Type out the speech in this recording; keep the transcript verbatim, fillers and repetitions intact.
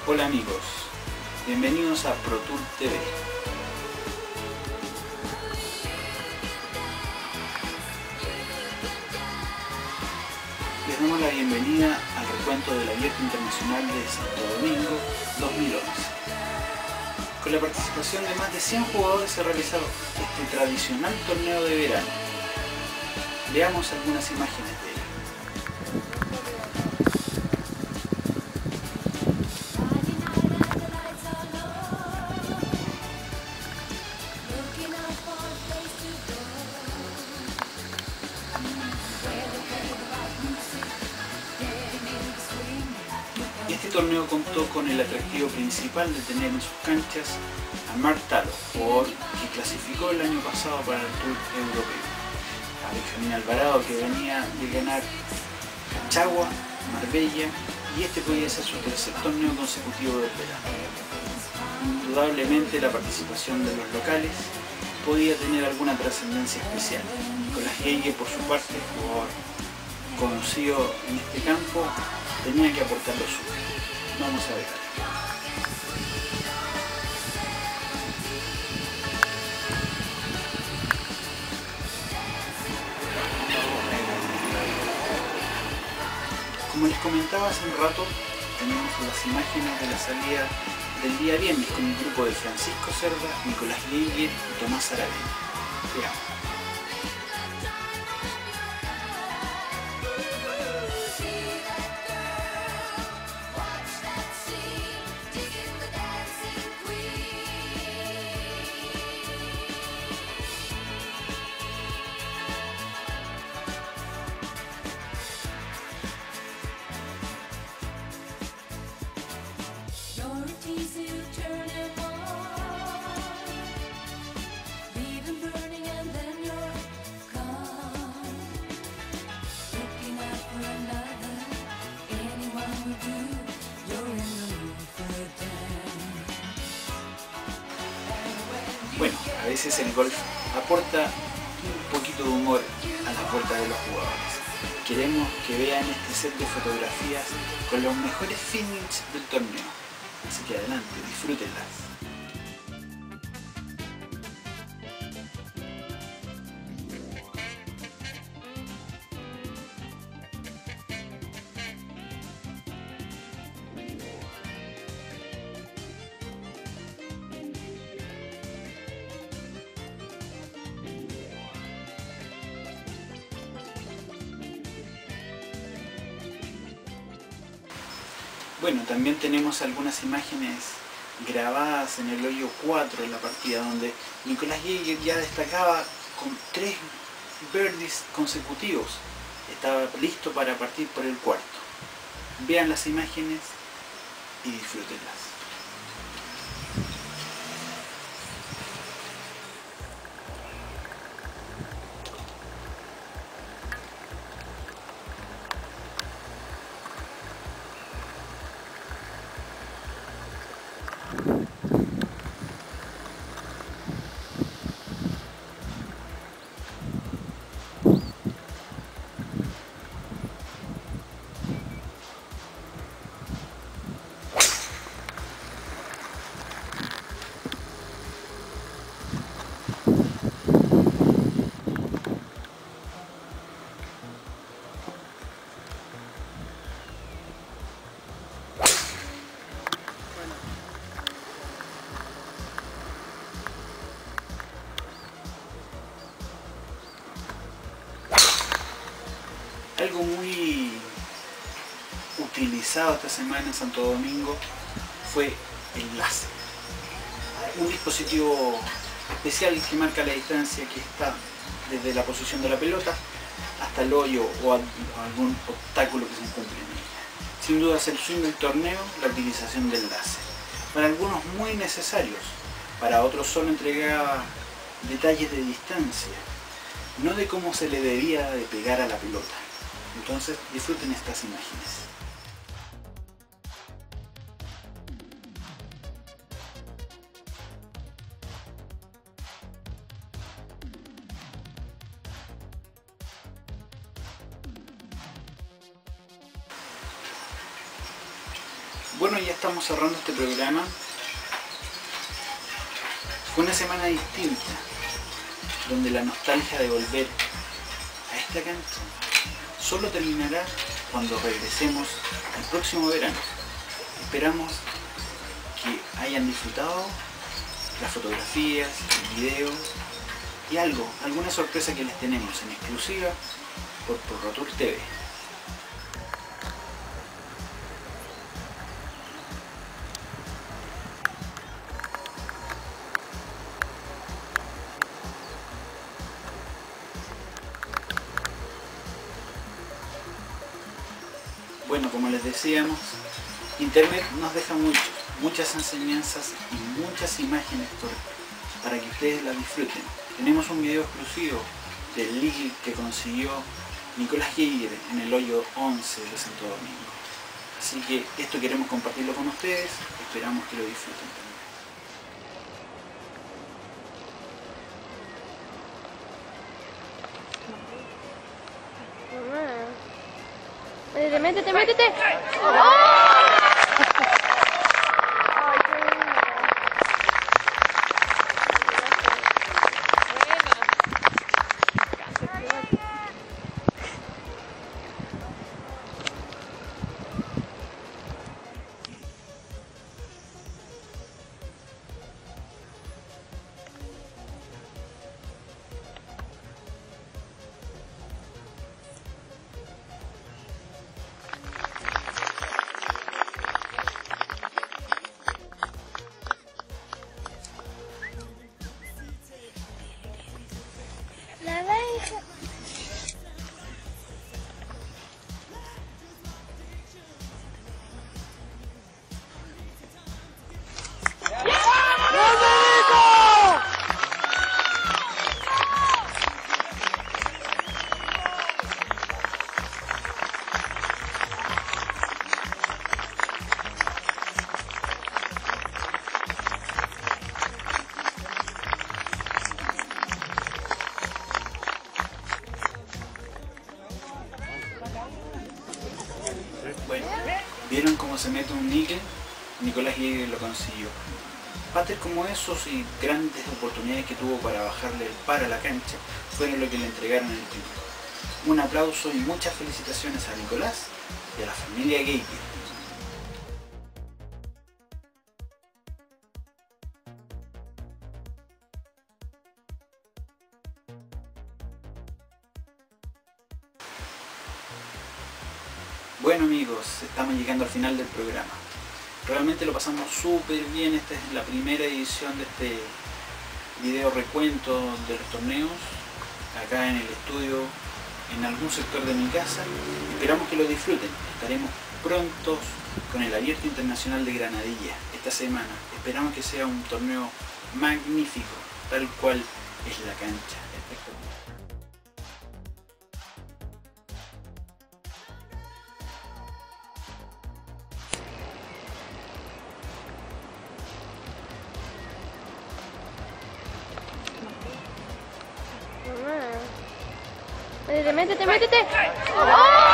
Hola amigos, bienvenidos a ProTour T V. Les damos la bienvenida al recuento del Abierto Internacional de Santo Domingo dos mil once. Con la participación de más de cien jugadores se ha realizado este tradicional torneo de verano. Veamos algunas imágenes de ello. Este torneo contó con el atractivo principal de tener en sus canchas a Mark Talo, jugador que clasificó el año pasado para el Tour Europeo, a Benjamín Alvarado, que venía de ganar Cachagua, Marbella, y este podía ser su tercer torneo consecutivo del verano. Indudablemente la participación de los locales podía tener alguna trascendencia especial. Nicolás Geiger, por su parte, jugador conocido en este campo, tenía que aportar lo suyo. Vamos a ver. Como les comentaba hace un rato, tenemos las imágenes de la salida del día viernes con el grupo de Francisco Cerda, Nicolás Geiger y Tomás Aravena. Veamos. Bueno, a veces el golf aporta un poquito de humor a las vueltas de los jugadores. Queremos que vean este set de fotografías con los mejores finishes del torneo. Así que adelante, disfrútenlas. Bueno, también tenemos algunas imágenes grabadas en el hoyo cuatro de la partida, donde Nicolás Geiger ya destacaba con tres birdies consecutivos. Estaba listo para partir por el cuarto. Vean las imágenes y disfrútenlas. Algo muy utilizado esta semana en Santo Domingo fue el láser. Un dispositivo especial que marca la distancia que está desde la posición de la pelota hasta el hoyo o algún obstáculo que se encuentre en ella. Sin duda es el swing del torneo la utilización del láser. Para algunos muy necesarios, para otros solo entregaba detalles de distancia, no de cómo se le debía de pegar a la pelota. Entonces disfruten estas imágenes. Bueno, ya estamos cerrando este programa. Fue una semana distinta, donde la nostalgia de volver a esta cancha solo terminará cuando regresemos el próximo verano. Esperamos que hayan disfrutado las fotografías, el video y algo, alguna sorpresa que les tenemos en exclusiva por PorroTour T V. Bueno, como les decíamos, Internet nos deja mucho, muchas enseñanzas y muchas imágenes por, para que ustedes las disfruten. Tenemos un video exclusivo del league que consiguió Nicolás Geiger en el hoyo once de Santo Domingo. Así que esto queremos compartirlo con ustedes, esperamos que lo disfruten también. Métete, métete, métete. ¡Oh! La deja. Bueno, ¿vieron cómo se mete un níquel? Nicolás Geiger lo consiguió. Pates como esos y grandes oportunidades que tuvo para bajarle el par a la cancha fueron lo que le entregaron el título. Un aplauso y muchas felicitaciones a Nicolás y a la familia Geiger. Bueno amigos, estamos llegando al final del programa. Realmente lo pasamos súper bien. Esta es la primera edición de este video recuento de los torneos acá en el estudio, en algún sector de mi casa. Esperamos que lo disfruten. Estaremos prontos con el Abierto Internacional de Granadilla esta semana. Esperamos que sea un torneo magnífico, tal cual es la cancha. Espectacular. Métete, métete, métete. ¡Oh!